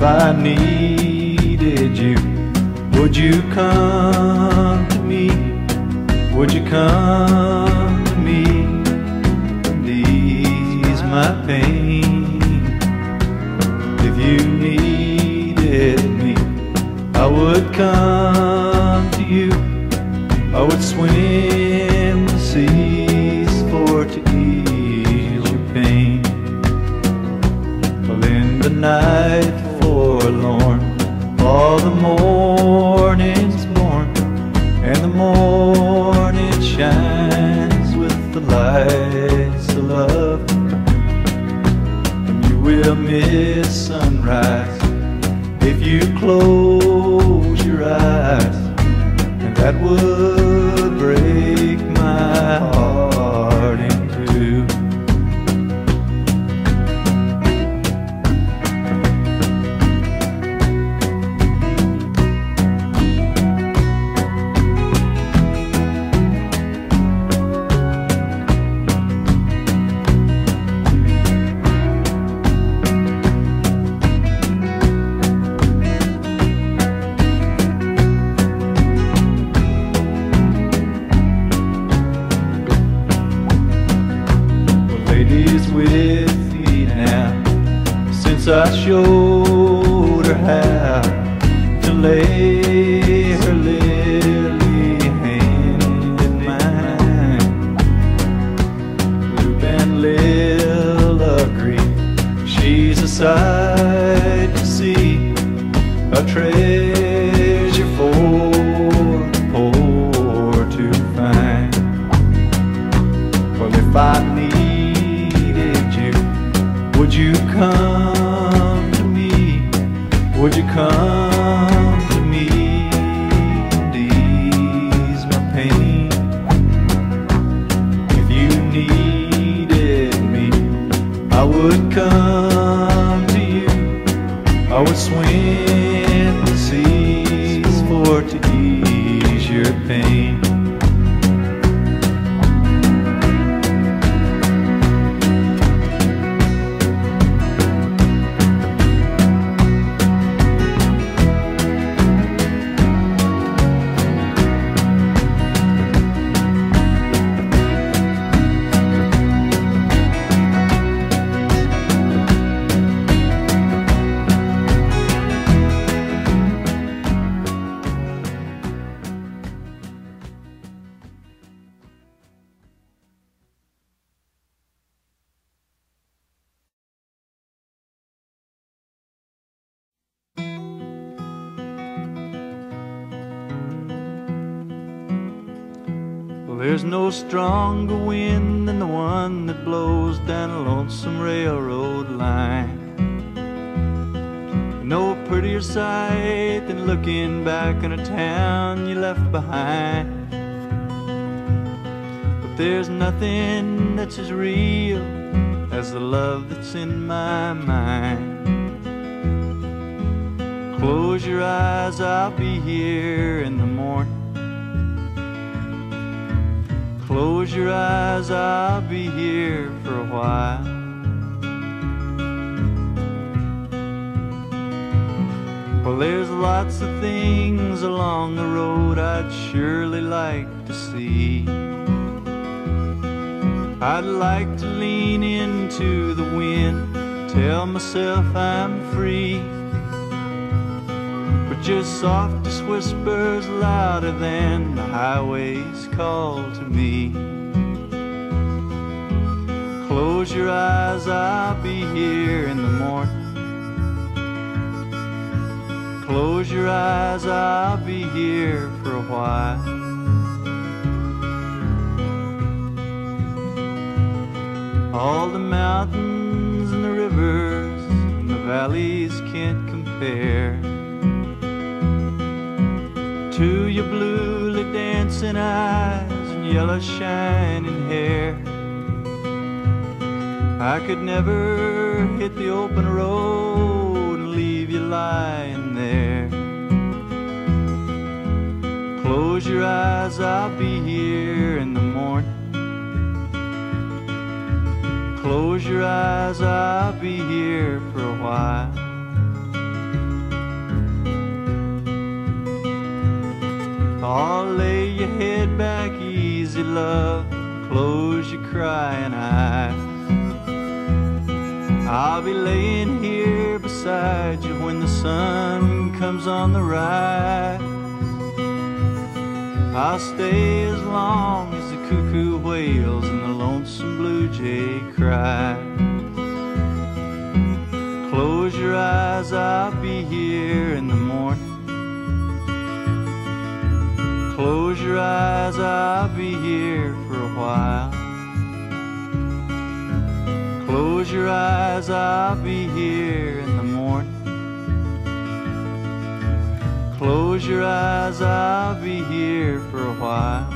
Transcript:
I needed you, would you come to me? Would you come to me and ease my pain? If you needed me, I would come to you. I would swim the seas for to ease your pain. Well, in the night forlorn, all the morning's born, and the morning shines with the lights of love. And you will miss sunrise if you close your eyes, and that would break my heart in two. With me now, since I showed her how to lay her lily hand in mine. Loop and Lil agree, she's a sight to see, a treasure for the poor to find. Well, if I need, would you come to me? Would you come to me and ease my pain? If you needed me, I would come to you. I would swim the seas for to ease your pain. There's no stronger wind than the one that blows down a lonesome railroad line. No prettier sight than looking back on a town you left behind. But there's nothing that's as real as the love that's in my mind. Close your eyes, I'll be here in the morning. Close your eyes, I'll be here for a while. Well, there's lots of things along the road I'd surely like to see. I'd like to lean into the wind, tell myself I'm free. But just softest whispers louder than the highway's call to me. Close your eyes, I'll be here in the morning. Close your eyes, I'll be here for a while. All the mountains and the rivers and the valleys can't compare to your bluely dancing eyes and yellow shining hair. I could never hit the open road and leave you lying there. Close your eyes, I'll be here in the morning. Close your eyes, I'll be here for a while. Oh, lay your head back easy, love, close your crying eyes. I'll be laying here beside you when the sun comes on the rise. I'll stay as long as the cuckoo wails and the lonesome blue jay cries. Close your eyes, I'll be here in the morning. Close your eyes, I'll be here for a while. Close your eyes, I'll be here in the morning. Close your eyes, I'll be here for a while.